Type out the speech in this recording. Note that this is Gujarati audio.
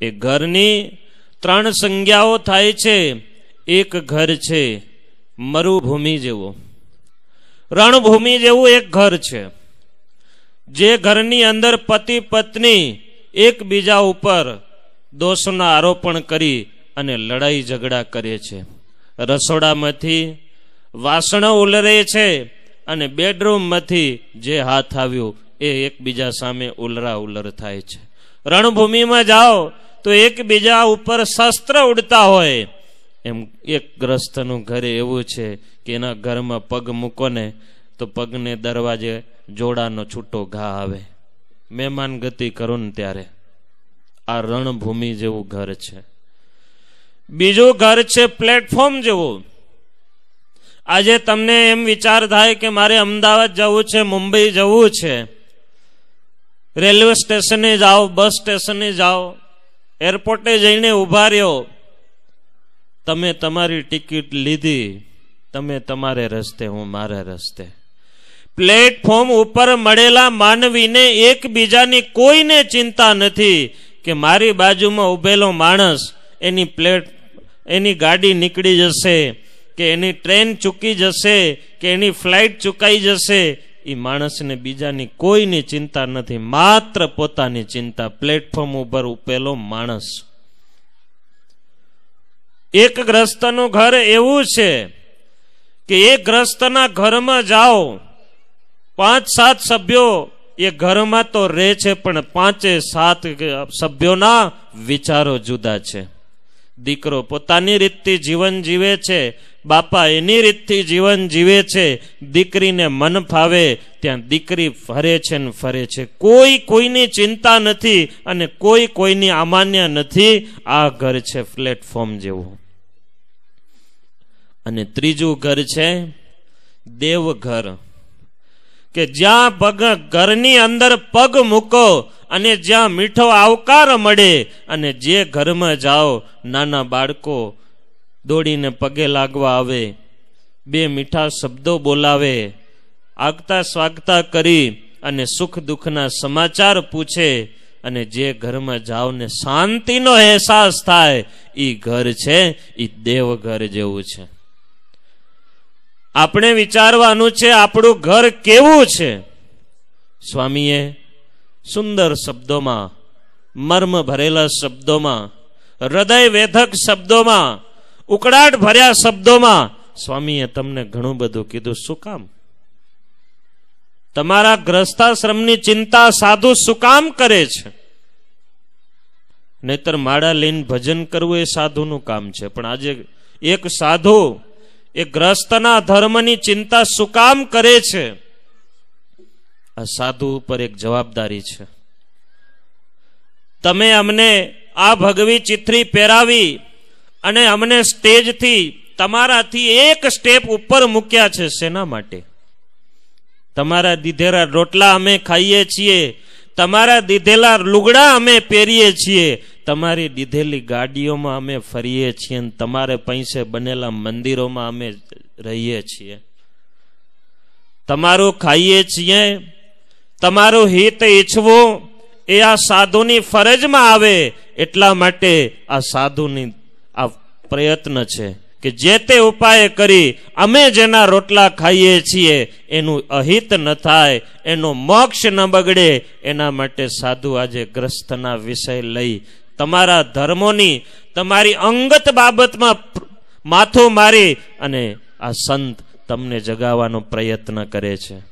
એ ઘરની ત્રણ સંજ્ઞાઓ થાય છે. એક ઘર છે મરુભૂમિ જેવો, રણભૂમિ જેવું એક ઘર છે, જે ઘરની અંદર પતિ પત્ની એકબીજા ઉપર દોષના આરોપણ કરી અને લડાઈ ઝઘડા કરે છે. રસોડામાંથી વાસણો ઉલરે છે અને બેડરૂમમાંથી જે હાથ આવ્યું એ એકબીજા સામે ઉલરા ઉલર થાય છે. રણભૂમિમાં જાઓ તો એકબીજા ઉપર શસ્ત્ર ઉડતા હોય. એમ એક ગ્રસ્તનું ઘર એવું છે કે એના ઘરમાં પગ મૂકો ને તો પગને દરવાજે જોડાનો છૂટો ઘા આવે. મહેમાન ગતિ કરો ને ત્યારે આ રણભૂમિ જેવું ઘર છે. બીજું ઘર છે પ્લેટફોર્મ જેવું. આજે તમને એમ વિચાર થાય કે મારે અમદાવાદ જવું છે, મુંબઈ જવું છે, રેલવે સ્ટેશને જાઓ, બસ સ્ટેશને જાઓ, એરપોર્ટે જઈને ઉભા રહ્યો, તમે તમારી ટિકિટ લીધી, તમે તમારે રસ્તે, હું મારા રસ્તે. પ્લેટફોર્મ ઉપર મળેલા માનવીને એકબીજાની કોઈને ચિંતા નથી કે મારી બાજુમાં ઉભેલો માણસ એની ગાડી નીકળી જશે, કે એની ટ્રેન ચૂકી જશે, કે એની ફ્લાઇટ ચૂકાઈ જશે. એ માણસને બીજાની કોઈની ચિંતા નથી, માત્ર પોતાની ચિંતા. પ્લેટફોર્મ ઉપર ઉભેલો માણસ. એક ગ્રસ્તનું ઘર એવું છે કે એ ગ્રસ્તના ઘરમાં જાઓ, 5-7 સભ્યો એ ઘરમાં તો રહે છે, પણ 5-7 સભ્યોના વિચારો જુદા છે. દીકરો પોતાની રીતથી જીવન જીવે છે, બાપા એની રીતથી જીવન જીવે છે. દીકરીને મન ફાવે ત્યાં દીકરી ફરે છે ને ફરે છે. કોઈ કોઈની ચિંતા નથી અને કોઈ કોઈની અમાન્ય નથી. આ ઘર છે પ્લેટફોર્મ જેવું. અને ત્રીજું ઘર છે દેવઘર, કે જ્યાં ઘરની અંદર પગ મૂકો અને જ્યાં મીઠો આવકાર મળે. અને જે ઘરમાં જાઓ નાના બાળકો દોડીને પગે લાગવા આવે, 2 મીઠા શબ્દો બોલાવે, આગતા સ્વાગતા કરી અને સુખ દુઃખના સમાચાર પૂછે. અને જે ઘરમાં જાઓ ને શાંતિનો અહેસાસ થાય, એ ઘર છે એ દેવઘર જેવું છે. આપણે વિચારવાનું છે આપણું ઘર કેવું છે. સ્વામીએ સુંદર શબ્દોમાં, મર્મ ભરેલા શબ્દોમાં, હૃદય વેધક શબ્દોમાં, ઉકળાટ ભર્યા શબ્દોમાં સ્વામીએ તમને ઘણું બધું કીધું. શું કામ? તમારા ગ્રસ્તાશ્રમની ચિંતા સાધુ શું કામ કરે છે? નહીતર માળા લઈને ભજન કરવું એ સાધુનું કામ છે. પણ આજે એક સાધુ એ ગ્રસ્તના ધર્મની ચિંતા શું કામ કરે છે? આ સાધુ ઉપર એક જવાબદારી છે. તમે અમને આ ભગવી ચિત્રી પહેરાવી અને અમને સ્ટેજથી તમારાથી એક સ્ટેપ ઉપર મૂક્યા છે. શેના માટે? તમારા દીધેલા રોટલા અમે ખાઈએ છીએ, તમારા દીધેલા લુગડા અમે પહેરીએ છીએ, તમારી દીધેલી ગાડીઓમાં અમે ફરીએ છીએ, અને તમારે પૈસે બનેલા મંદિરોમાં અમે રહીએ છીએ. તમારું ખાઈએ છીએ, તમારું હિત ઈચ્છવું એ આ સાધુની ફરજમાં આવે. એટલા માટે આ સાધુની આ પ્રયત્ન છે કે જે તે ઉપાય કરી અમે જેના રોટલા ખાઈએ છીએ એનું અહિત ન થાય, એનો મોક્ષ ન બગડે. એના માટે સાધુ આજે ગ્રસ્તના વિષય લઈ તમારા ધર્મોની, તમારી અંગત બાબતમાં માથું મારી અને આ સંત તમને જગાવવાનો પ્રયત્ન કરે છે.